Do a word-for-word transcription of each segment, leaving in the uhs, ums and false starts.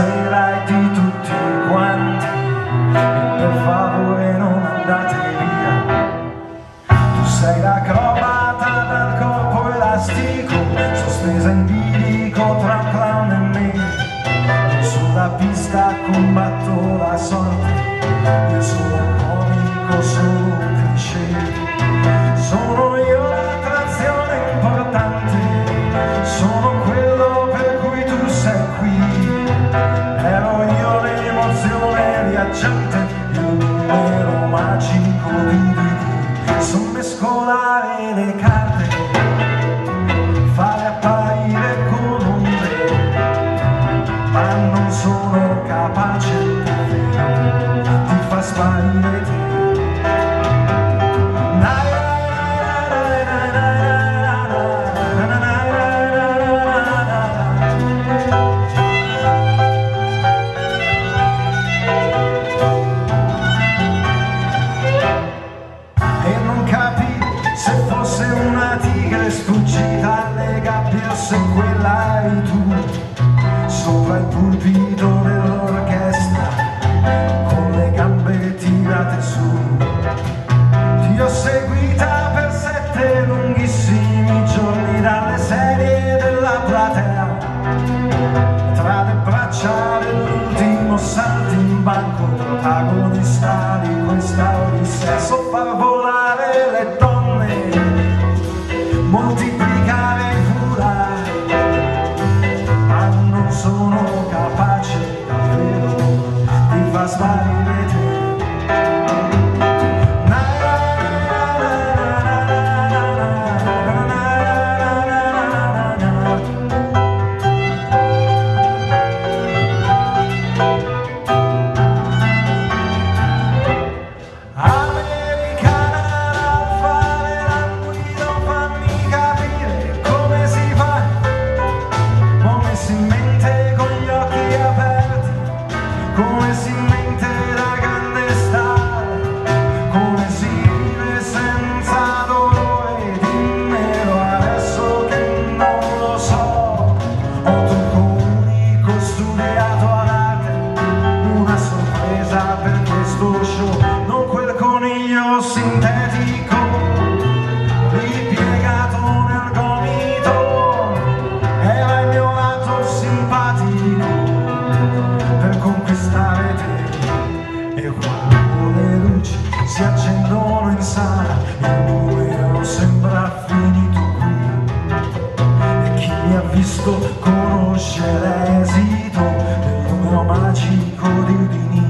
sera e di tutti quanti, e per favore non andate via. Tu sei l'acrobata dal corpo elastico, sospesa in bilico tra un clown e me. Io sulla pista combatto la sorte, io sono un comico, sono un cliché. Sono io l'attrazione importante, sono quello per cui tu sei qui. Ero io l'emozione viaggiante, il numero magico di D D. So mescolare le carte, fare apparire con onde, ma non sono capace di far sparire te. Sfuggita alle gabbie, se quella eri tu, sopra il pulpito dell'orchestra, con le gambe tirate su. Ti ho seguita per sette lunghissimi giorni dalle sedie della platea, tra le braccia dell'ultimo salto in banco, protagonista di questa odissea. So far volare le donne, moltiplicare i foulard, ma non sono capace davvero di far sparire te. Sintetico, ripiegato nel gomito, era il mio lato simpatico per conquistare te. E quando le luci si accendono in sala, il numero sembra finito qui, e chi mi ha visto conosce l'esito del numero magico di Houdini.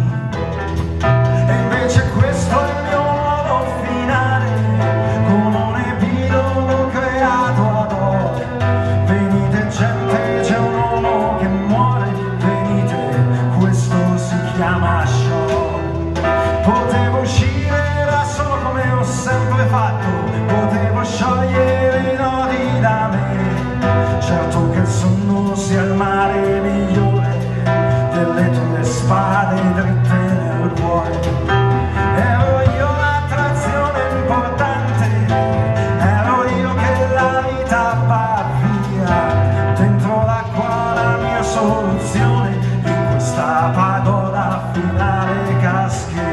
E invece questo è il mio finale, con un epilogo creato ad hoc. Venite gente, c'è un uomo che muore, venite, questo si chiama shock. Potevo uscire da solo come ho sempre fatto, potevo sciogliere i nodi da me. Certo che il sonno sia il mare migliore delle tue spade dritte nel cuore. Ero io l'attrazione importante, ero io che la vita va via, dentro l'acqua la mia soluzione, in questa pagoda finale caschi.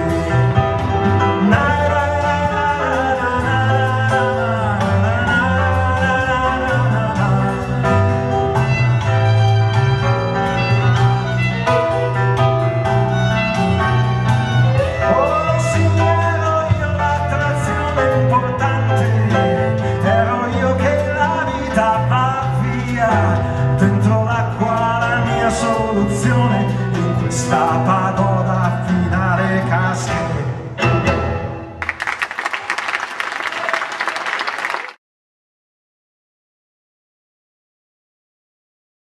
Dentro l'acqua la mia soluzione, in questa pagoda